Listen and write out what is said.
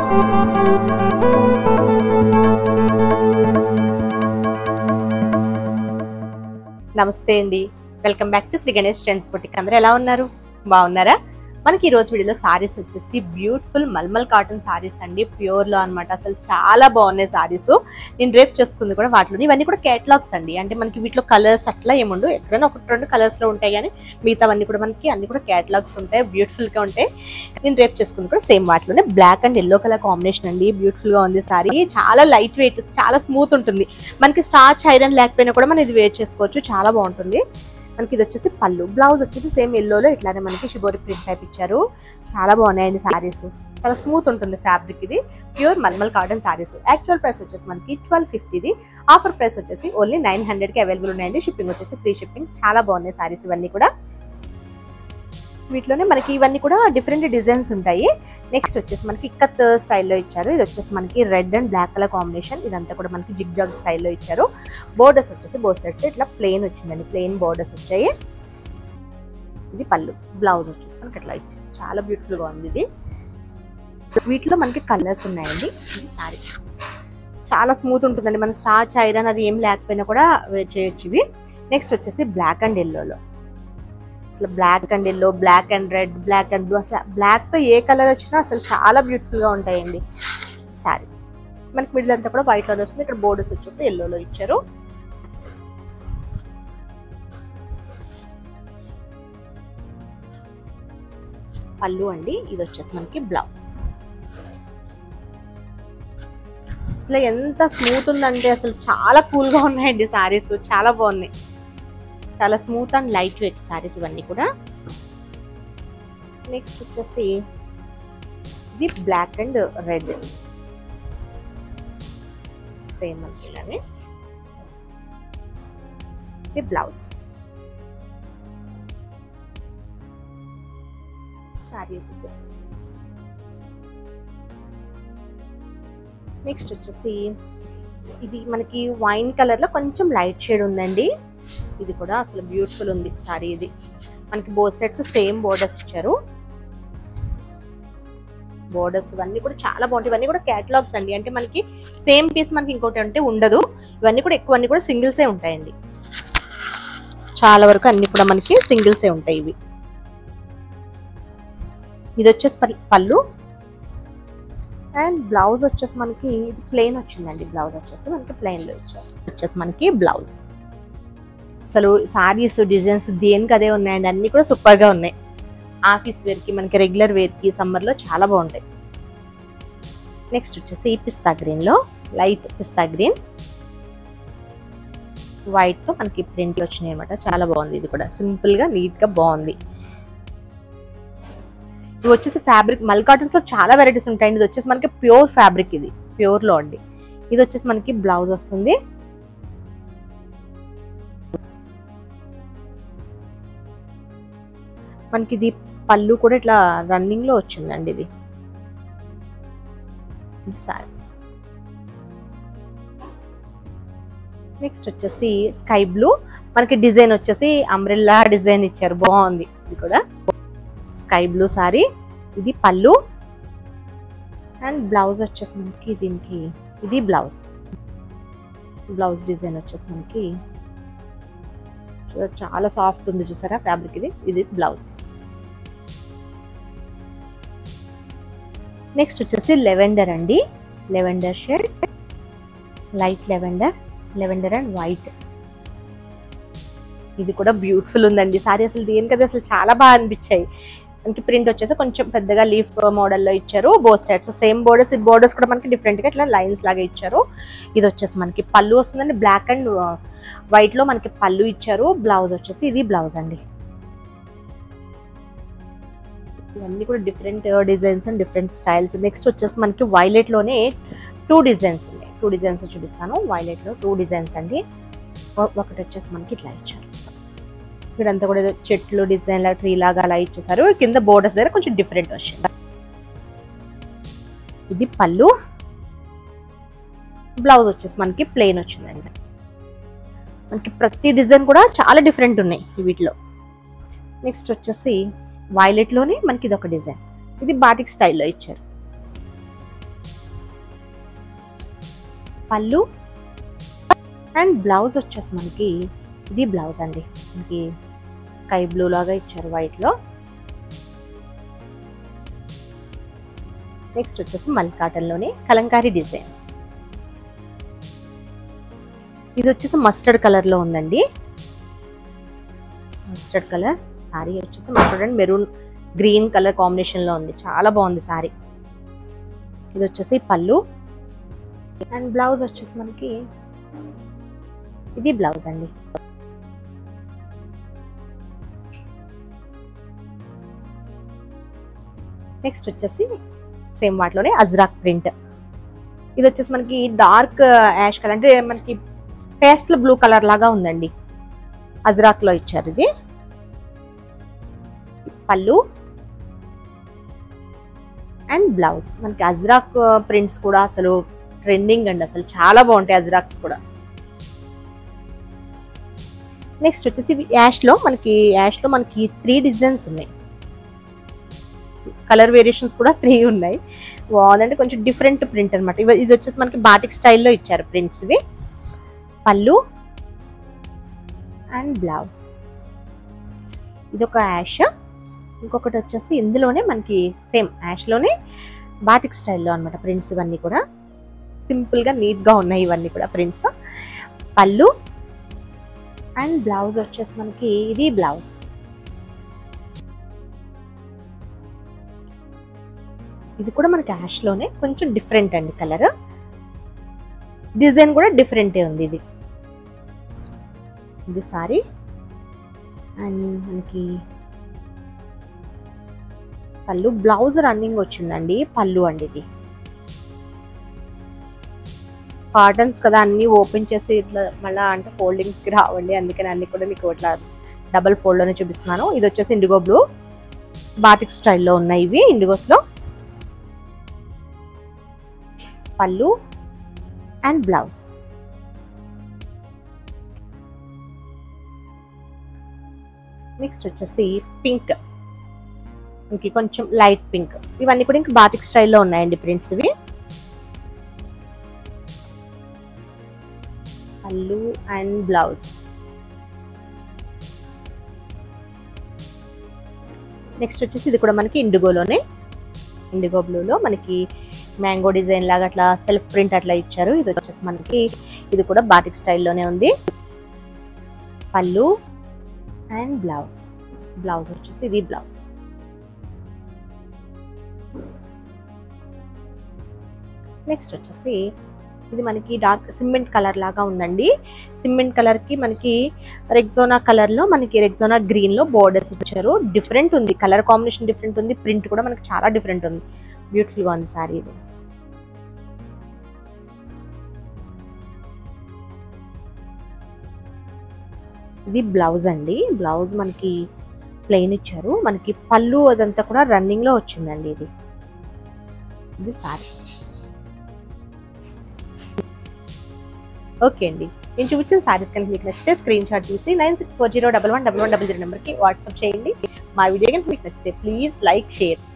నమస్తే అండి, welcome back to Shri Ganesh trends boutique. అందరూ ఎలా ఉన్నారు? బాగున్నారా? మనకి ఈ రోజు వీడియోలో సారీస్ వచ్చేసి బ్యూటిఫుల్ మల్మల్ కాటన్ సారీస్ అండి, ప్యూర్ లో అన్నమాట. అసలు చాలా బాగున్నాయి సారీస్. నేను రేపు చేసుకుంది కూడా వాటిలో. ఇవన్నీ కూడా కేటలాగ్స్ అండి, అంటే మనకి వీటిలో కలర్స్ అట్లా ఏముండు, ఎక్కడైనా ఒకటి రెండు కలర్స్ లో ఉంటాయి కానీ మిగతావన్నీ కూడా మనకి అన్ని కూడా కేటలాగ్స్ ఉంటాయి, బ్యూటిఫుల్ గా ఉంటాయి. నేను రేపు చేసుకుంది కూడా సేమ్ వాటిలోనే. Black and yellow colour combination అండి, బ్యూటిఫుల్ గా ఉంది సారీ. చాలా లైట్ వెయిట్, చాలా స్మూత్ ఉంటుంది. మనకి స్టార్చ్ ఐరన్ లేకపోయినా కూడా మనం ఇది వేర్ చేసుకోవచ్చు, చాలా బాగుంటుంది. మనకి ఇది వచ్చేసి పళ్ళు. బ్లౌజ్ వచ్చేసి సేమ్ ఎల్లోలో ఇట్లానే మనకి షిబోరి ప్రింట్ టైప్ ఇచ్చారు. చాలా బాగున్నాయండి సారీస్, చాలా స్మూత్ ఉంటుంది ఫ్యాబ్రిక్. ఇది pure malmal cotton saris. Actual price వచ్చేసి మనకి 1250. ఆఫర్ ప్రైస్ వచ్చేసి ఓన్లీ 900కి అవైలబుల్ ఉన్నాయండి. షిప్పింగ్ వచ్చేసి ఫ్రీ షిప్పింగ్. చాలా బాగున్నాయి సారీస్ ఇవన్నీ కూడా. వీటిలోనే మనకి ఇవన్నీ కూడా డిఫరెంట్ డిజైన్స్ ఉంటాయి. నెక్స్ట్ వచ్చేసి మనకి ఇక్కత్ స్టైల్లో ఇచ్చారు. ఇది వచ్చేసి మనకి red and black colour combination. ఇదంతా కూడా మనకి జిగ్ జాగ్ స్టైల్లో ఇచ్చారు. బోర్డర్స్ వచ్చేసి బోత్ సైడ్స్ ఇట్లా ప్లెయిన్ వచ్చిందండి, ప్లెయిన్ బోర్డర్స్ వచ్చాయి. ఇది పళ్ళు. బ్లౌజ్ వచ్చేసి మనకి అట్లా ఇచ్చారు. చాలా బ్యూటిఫుల్ గా ఉంది ఇది. వీటిలో మనకి కలర్స్ ఉన్నాయండి. ఇది సారీ చాలా స్మూత్ ఉంటుందండి, మన స్టార్చ్ ఐరన్ అది ఏం లేకపోయినా కూడా చేయొచ్చు ఇవి. నెక్స్ట్ వచ్చేసి బ్లాక్ అండ్ ఎల్లోలో. అసలు black and yellow, black and red, black and blue, అసలు బ్లాక్ తో ఏ కలర్ వచ్చినా అసలు చాలా బ్యూటిఫుల్ గా ఉంటాయండి సారీ. మనకి మిడిల్ అంతా కూడా వైట్ లోనే వస్తుంది. ఇక్కడ బోర్డర్స్ వచ్చేసి ఎల్లోలో ఇచ్చారు. పళ్ళు అండి. ఇది వచ్చేసి మనకి బ్లౌజ్. అసలు ఎంత స్మూత్ ఉందంటే అసలు చాలా కూల్ గా ఉన్నాయండి సారీస్, చాలా బాగున్నాయి. చాలా smooth and light weight saris ఇవన్నీ కూడా. నెక్స్ట్ వచ్చేసి ఇది బ్లాక్ అండ్ రెడ్, సేమ్ ఇలానే. ఇది బ్లౌజ్. సారీ వచ్చేసి నెక్స్ట్ వచ్చేసి ఇది మనకి వైన్ కలర్ లో కొంచెం లైట్ షేడ్ ఉందండి. ఇది కూడా అసలు బ్యూటిఫుల్ ఉంది సారీ. ఇది మనకి బోత్ సైడ్స్ సేమ్ బోర్డర్స్ ఇచ్చారు. బోర్డర్స్ ఇవన్నీ కూడా చాలా బాగుంటాయి. ఇవన్నీ కూడా కేటలాగ్స్ అండి, అంటే మనకి సేమ్ పీస్ మనకి ఇంకోటి అంటే ఉండదు. ఇవన్నీ కూడా ఎక్కువ అన్ని కూడా సింగిల్సే ఉంటాయండి. చాలా వరకు అన్ని కూడా మనకి సింగిల్సే ఉంటాయి ఇవి. ఇది వచ్చేసి పళ్ళు అండ్ బ్లౌజ్ వచ్చేసి మనకి ఇది ప్లెయిన్ వచ్చిందండి. బ్లౌజ్ వచ్చేసి మనకి ప్లెయిన్ లో ఇచ్చారు. వచ్చేసి మనకి బ్లౌజ్. అసలు సారీస్ డిజైన్స్ దేనికి అదే ఉన్నాయండి, అన్ని కూడా సూపర్ గా ఉన్నాయి. ఆఫీస్ వేర్ కి, మనకి రెగ్యులర్ వేర్ కి సమ్మర్ లో చాలా బాగుంటాయి. నెక్స్ట్ వచ్చేసి పిస్తా గ్రీన్ లో, లైట్ పిస్తా గ్రీన్ వైట్ తో మనకి ప్రింట్లు వచ్చినాయి అనమాట. చాలా బాగుంది. ఇది కూడా సింపుల్ గా నీట్ గా బాగుంది. ఇవి వచ్చేసి ఫ్యాబ్రిక్ మల్ కాటన్స్ లో చాలా వెరైటీస్ ఉంటాయండి. ఇది వచ్చేసి మనకి ప్యూర్ ఫ్యాబ్రిక్, ఇది ప్యూర్ లో అండి. ఇది వచ్చేసి మనకి బ్లౌజ్ వస్తుంది. మనకి ఇది పళ్ళు కూడా ఇట్లా రన్నింగ్ లో వచ్చిందండి. ఇది సారీ. నెక్స్ట్ వచ్చేసి స్కై బ్లూ, మనకి డిజైన్ వచ్చేసి అంబ్రెల్లా డిజైన్ ఇచ్చారు, బాగుంది. ఇది కూడా స్కై బ్లూ సారీ. ఇది పళ్ళు అండ్ బ్లౌజ్ వచ్చేసి మనకి దీనికి ఇది బ్లౌజ్. బ్లౌజ్ డిజైన్ వచ్చేసి మనకి చాలా సాఫ్ట్ ఉంది, చూసారా ఫ్యాబ్రిక్. ఇది బ్లౌజ్. నెక్స్ట్ వచ్చేసి లెవెండర్ అండి, lavender shade, light lavender, lavender and white. ఇది కూడా బ్యూటిఫుల్ ఉందండి సారీ. అసలు దేనికది అసలు చాలా బాగా అనిపించాయి. మనకి ప్రింట్ వచ్చేసి కొంచెం పెద్దగా లీఫ్ మోడల్లో ఇచ్చారు. Both sides same borders. ఈ బోర్డర్స్ కూడా మనకి డిఫరెంట్ గా ఇట్లా లైన్స్ లాగా ఇచ్చారు. ఇది వచ్చేసి మనకి పళ్ళు వస్తుందండి. బ్లాక్ అండ్ వైట్ లో మనకి పళ్ళు ఇచ్చారు. బ్లౌజ్ వచ్చేసి ఇది బ్లౌజ్ అండి. ఇవన్నీ కూడా different designs and different styles. Next వచ్చేసి మనకి వైలెట్ లోనే 2 డిజైన్స్ ఉన్నాయి. 2 డిజైన్స్ చూపిస్తాను. వైలెట్ లో 2 డిజైన్స్ అండి. ఒకటి వచ్చేసి మనకి ఇట్లా ఇచ్చారు. ఇక్కడంతా కూడా చెట్లు డిజైన్ లాగా, ట్రీ లాగా అలా ఇచ్చేసారు. కింద బోర్డర్స్ దగ్గర కొంచెం డిఫరెంట్ వచ్చింది. ఇది పళ్ళు. బ్లౌజ్ వచ్చేసి మనకి ప్లెయిన్ వచ్చిందండి. మనకి ప్రతి డిజైన్ కూడా చాలా డిఫరెంట్ ఉన్నాయి వీటిలో. నెక్స్ట్ వచ్చేసి వైలెట్ లోనే మనకి ఇది ఒక డిజైన్. ఇది బాటిక్ స్టైల్లో ఇచ్చారు. పళ్ళు అండ్ బ్లౌజ్ వచ్చేసి మనకి ఇది బ్లౌజ్ అండి. మనకి స్కై బ్లూ లాగా ఇచ్చారు వైట్ లో. నెక్స్ట్ వచ్చేసి మల్ కాటన్ లోనే కలంకారీ డిజైన్. ఇది వచ్చేసి మస్టర్డ్ కలర్ లో ఉందండి. మస్టర్డ్ కలర్ సారీ వచ్చేసి mustard and maroon green colour combination లో ఉంది. చాలా బాగుంది సారీ. ఇది వచ్చేసి పళ్ళు అండ్ బ్లౌజ్ వచ్చేసి మనకి ఇది బ్లౌజ్ అండి. నెక్స్ట్ వచ్చేసి సేమ్ వాటిలోనే అజ్రాక్ ప్రింట్. ఇది వచ్చేసి మనకి డార్క్ యాష్ కలర్ అంటే మనకి పేస్టల్ బ్లూ కలర్ లాగా ఉందండి. అజ్రాక్ లో ఇచ్చారు. ఇది పళ్ళు అండ్ బ్లౌజ్. మనకి అజ్రాక్ ప్రింట్స్ కూడా అసలు ట్రెండింగ్ అండి. అసలు చాలా బాగుంటాయి అజ్రాక్స్ కూడా. నెక్స్ట్ వచ్చేసి యాష్ లో మనకి 3 డిజైన్స్ ఉన్నాయి. కలర్ వేరియేషన్స్ కూడా 3 ఉన్నాయి. బాగుందంటే కొంచెం డిఫరెంట్ ప్రింట్ అనమాట. ఇది వచ్చేసి మనకి బాటిక్ స్టైల్లో ఇచ్చారు ప్రింట్స్. ఇవి పళ్ళు అండ్ బ్లౌజ్. ఇది ఒక యాష్. ఇంకొకటి వచ్చేసి ఇందులోనే మనకి సేమ్ యాష్ లోనే బాటిక్ స్టైల్లో అనమాట ప్రింట్స్. ఇవన్నీ కూడా సింపుల్ గా నీట్ గా ఉన్నాయి. ఇవన్నీ కూడా ప్రింట్స్. పళ్ళు అండ్ బ్లౌజ్ వచ్చేసి మనకి ఇది బ్లౌజ్. ఇది కూడా మనకి యాష్ లోనే కొంచెం డిఫరెంట్ అండి. కలర్ డిజైన్ కూడా డిఫరెంటే ఉంది. ఇది సారీ అండ్ మనకి పళ్ళు బ్లౌజ్ రన్నింగ్ వచ్చిందండి. పళ్ళు అండి. ఇది కాటన్స్ కదా, అన్ని ఓపెన్ చేసి ఇట్లా మళ్ళీ అంటే ఫోల్డింగ్స్ కి రావండి. అందుకని అన్ని కూడా మీకు ఇట్లా డబల్ ఫోల్డ్ లోనే చూపిస్తున్నాను. ఇది వచ్చేసి ఇండిగో బ్లూ బాటిక్ స్టైల్లో ఉన్నాయి ఇవి ఇండిగోస్ లో. Pallu and blouse. నెక్స్ట్ వచ్చేసి పింక్, ఇంక కొంచెం లైట్ పింక్. ఇవన్నీ కూడా ఇంకా బాటిక్ స్టైల్లో ఉన్నాయండి ప్రింట్స్. ఇవి పళ్ళు అండ్ బ్లౌజ్. నెక్స్ట్ వచ్చేసి ఇది కూడా మనకి ఇండిగోలోనే, ఇండిగో బ్లూలో మనకి మ్యాంగో డిజైన్ లాగా అట్లా సెల్ఫ్ ప్రింట్ అట్లా ఇచ్చారు. ఇది వచ్చేసి మనకి ఇది కూడా బాటిక్ స్టైల్లోనే ఉంది. పళ్ళు అండ్ బ్లౌజ్. బ్లౌజ్ వచ్చేసి ఇది బ్లౌజ్. నెక్స్ట్ వచ్చేసి ఇది మనకి డార్క్ సిమెంట్ కలర్ లాగా ఉందండి. సిమెంట్ కలర్ కి మనకి రెగ్జోనా కలర్ లో మనకి రెగ్జోనా గ్రీన్ లో బోర్డర్స్ ఇచ్చారు. డిఫరెంట్ ఉంది కలర్ కాంబినేషన్, డిఫరెంట్ ఉంది. ప్రింట్ కూడా మనకి చాలా డిఫరెంట్ ఉంది. బ్యూటిఫుల్ గా ఉంది సారీ. ఇది బ్లౌజ్ అండి. బ్లౌజ్ మనకి ప్లెయిన్ ఇచ్చారు. మనకి పళ్ళు అదంతా కూడా రన్నింగ్ లో వచ్చిందండి. ఇది సారీ. ఓకే అండి, నేను చూపించిన సారీస్ కనుక మీకు నచ్చితే స్క్రీన్ షాట్ తీసి 9640111100 నెంబర్కి వాట్సాప్ చేయండి. మా వీడియో కనుక మీకు నచ్చితే ప్లీజ్ లైక్, షేర్.